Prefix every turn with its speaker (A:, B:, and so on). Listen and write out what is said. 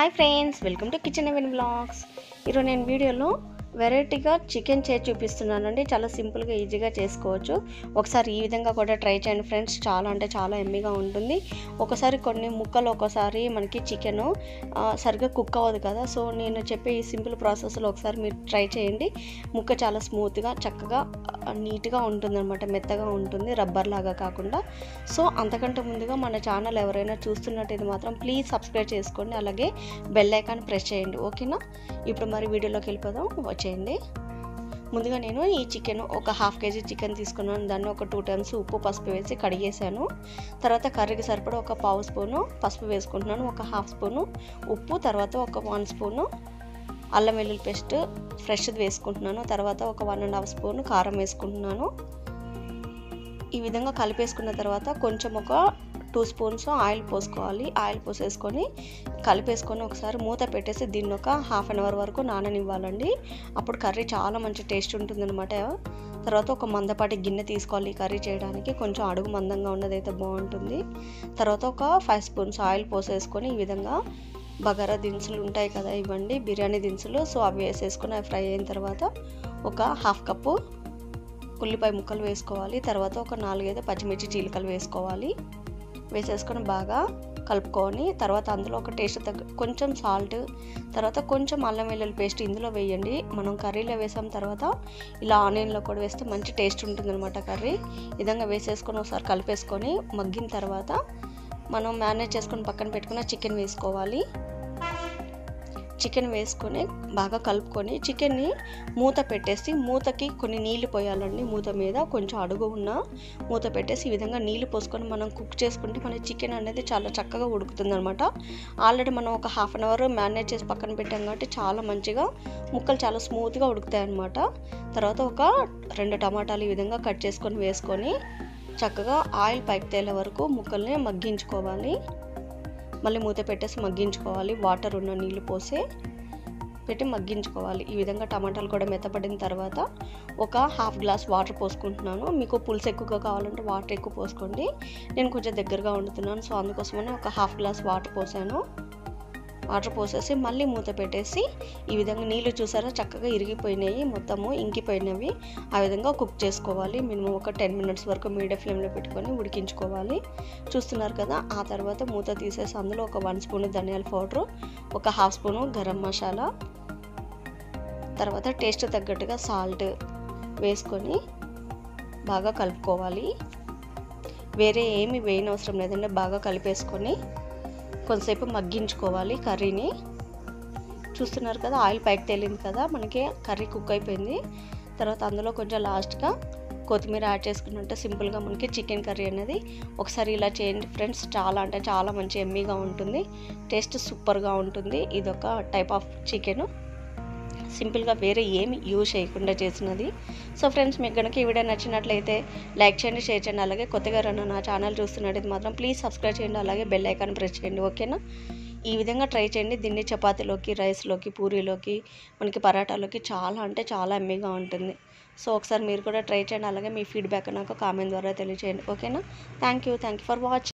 A: Hi friends, welcome to kitchen even blogs. ఈరోజు నేను వీడియోలో వెరైటీగా చికెన్ చేసి చూపిస్తున్నానండి. చాలా సింపుల్గా ఈజీగా చేసుకోవచ్చు. ఒకసారి ఈ విధంగా కూడా ట్రై చేయండి ఫ్రెండ్స్. చాలా అంటే చాలా ఎమ్మీగా ఉంటుంది. ఒకసారి కొన్ని ముక్కలు ఒక్కోసారి మనకి చికెన్ సరిగ్గా కుక్ అవ్వదు కదా. సో నేను చెప్పే ఈ సింపుల్ ప్రాసెస్లో ఒకసారి మీరు ట్రై చేయండి. ముక్క చాలా స్మూత్గా చక్కగా నీట్గా ఉంటుందన్నమాట. మెత్తగా ఉంటుంది, రబ్బర్ లాగా కాకుండా. సో అంతకంటే ముందుగా మన ఛానల్ ఎవరైనా చూస్తున్నట్టయితే మాత్రం ప్లీజ్ సబ్స్క్రైబ్ చేసుకోండి, అలాగే బెల్ ఐకాన్ ప్రెస్ చేయండి. ఓకేనా? ఇప్పుడు మరి వీడియోలోకి వెళ్ళిపోదాం, వచ్చేయండి. ముందుగా నేను ఈ చికెన్ ఒక హాఫ్ కేజీ చికెన్ తీసుకున్నాను. దాన్ని ఒక 2 టైమ్స్ ఉప్పు పసుపు వేసి కడిగేసాను. తర్వాత కర్రీకి సరిపడా ఒక పావు స్పూను పసుపు వేసుకుంటున్నాను, ఒక హాఫ్ స్పూను ఉప్పు, తర్వాత ఒక 1 స్పూను అల్లం వెల్లుల్లి పేస్ట్ ఫ్రెష్ది వేసుకుంటున్నాను. తర్వాత ఒక 1.5 స్పూను కారం వేసుకుంటున్నాను. ఈ విధంగా కలిపేసుకున్న తర్వాత కొంచెం ఒక 2 స్పూన్స్ ఆయిల్ పోసుకోవాలి. ఆయిల్ పోసేసుకొని కలిపేసుకొని ఒకసారి మూత పెట్టేసి దీన్ని ఒక హాఫ్ అన్ అవర్ వరకు నాననివ్వాలండి. అప్పుడు కర్రీ చాలా మంచి టేస్ట్ ఉంటుందన్నమాట. తర్వాత ఒక మందపాటి గిన్నె తీసుకోవాలి. కర్రీ చేయడానికి కొంచెం అడుగు మందంగా ఉన్నదైతే బాగుంటుంది. తర్వాత ఒక 5 స్పూన్స్ ఆయిల్ పోసేసుకొని ఈ విధంగా బగారా దినుసులు ఉంటాయి కదా, ఇవ్వండి బిర్యానీ దినుసులు. సో అవి వేసేసుకొని అవి ఫ్రై అయిన తర్వాత ఒక హాఫ్ కప్పు ఉల్లిపాయ ముక్కలు వేసుకోవాలి. తర్వాత ఒక 4-5 పచ్చిమిర్చి చీలికలు వేసుకోవాలి. వేసేసుకొని బాగా కలుపుకొని తర్వాత అందులో ఒక టేస్ట్ తగ్గ కొంచెం సాల్ట్, తర్వాత కొంచెం అల్లం వెల్లుల్లి పేస్ట్ ఇందులో వేయండి. మనం కర్రీలో వేసాం తర్వాత ఇలా ఆనియన్లో కూడా వేస్తే మంచి టేస్ట్ ఉంటుందన్నమాట కర్రీ. ఈ విధంగా వేసేసుకొని ఒకసారి కలిపేసుకొని మగ్గిన తర్వాత మనం మ్యారినేట్ చేసుకొని పక్కన పెట్టుకున్న చికెన్ వేసుకోవాలి. చికెన్ వేసుకొని బాగా కలుపుకొని చికెన్ని మూత పెట్టేసి మూతకి కొన్ని నీళ్లు పోయాలండి. మూత మీద కొంచెం అడుగు ఉన్న మూత పెట్టేసి ఈ విధంగా నీళ్లు పోసుకొని మనం కుక్ చేసుకుంటే మన చికెన్ అనేది చాలా చక్కగా ఉడుకుతుంది అనమాట. ఆల్రెడీ మనం ఒక హాఫ్ అన్ అవర్ మ్యారినేట్ చేసి పక్కన పెట్టాం కాబట్టి చాలా మంచిగా ముక్కలు చాలా స్మూత్గా ఉడుకుతాయి అనమాట. తర్వాత ఒక 2 టమాటాలు ఈ విధంగా కట్ చేసుకొని వేసుకొని చక్కగా ఆయిల్ పైకి తేలే వరకు ముక్కల్ని మగ్గించుకోవాలి. మళ్ళీ మూత పెట్టేసి మగ్గించుకోవాలి. వాటర్ ఉన్న నీళ్ళు పోసి పెట్టి మగ్గించుకోవాలి. ఈ విధంగా టమాటాలు కూడా మెత్తపడిన తర్వాత ఒక హాఫ్ గ్లాస్ వాటర్ పోసుకుంటున్నాను. మీకు పులుసు ఎక్కువగా కావాలంటే వాటర్ ఎక్కువ పోసుకోండి. నేను కొంచెం దగ్గరగా వండుతున్నాను, సో అందుకోసమని ఒక హాఫ్ గ్లాస్ వాటర్ పోసాను. వాటర్ పోసేసి మళ్ళీ మూత పెట్టేసి ఈ విధంగా నీళ్ళు చూసారా చక్కగా ఇరిగిపోయినాయి, మొత్తము ఇంకిపోయినవి. ఆ విధంగా కుక్ చేసుకోవాలి. మినిమం ఒక 10 మినిట్స్ వరకు మీడియం ఫ్లేమ్లో పెట్టుకొని ఉడికించుకోవాలి. చూస్తున్నారు కదా. ఆ తర్వాత మూత తీసేసి అందులో ఒక 1 స్పూన్ ధనియాల పౌడరు, ఒక హాఫ్ స్పూను గరం మసాలా, తర్వాత టేస్ట్ తగ్గట్టుగా సాల్ట్ వేసుకొని బాగా కలుపుకోవాలి. వేరే ఏమి వేయనవసరం లేదండి. బాగా కలిపేసుకొని కొంతసేపు మగ్గించుకోవాలి కర్రీని. చూస్తున్నారు కదా ఆయిల్ పైకి తేలింది కదా, మనకి కర్రీ కుక్ అయిపోయింది. తర్వాత అందులో కొంచెం లాస్ట్గా కొత్తిమీర యాడ్ చేసుకున్నట్టు సింపుల్గా మనకి చికెన్ కర్రీ అనేది ఒకసారి ఇలా చేయండి ఫ్రెండ్స్. చాలా అంటే చాలా మంచి ఎమ్మీగా ఉంటుంది, టేస్ట్ సూపర్గా ఉంటుంది. ఇదొక టైప్ ఆఫ్ చికెన్, సింపుల్గా వేరే ఏమి యూజ్ చేయకుండా చేసినది. సో ఫ్రెండ్స్, మీకు కనుక ఈ వీడియో నచ్చినట్లయితే లైక్ చేయండి, షేర్ చేయండి. అలాగే కొత్తగా ఎవరైనా నా ఛానల్ చూస్తున్నట్టయితే మాత్రం ప్లీజ్ సబ్స్క్రైబ్ చేయండి, అలాగే బెల్ ఐకాన్ ప్రెస్ చేయండి. ఓకేనా? ఈ విధంగా ట్రై చేయండి. దీన్ని చపాతీలోకి, రైస్లోకి, పూరీలోకి, మనకి పరాటాలోకి చాలా అంటే చాలా ఎమ్మీగా ఉంటుంది. సో ఒకసారి మీరు కూడా ట్రై చేయండి, అలాగే మీ ఫీడ్బ్యాక్ నాకు కామెంట్ ద్వారా తెలియజేయండి. ఓకేనా? Thank you for watching.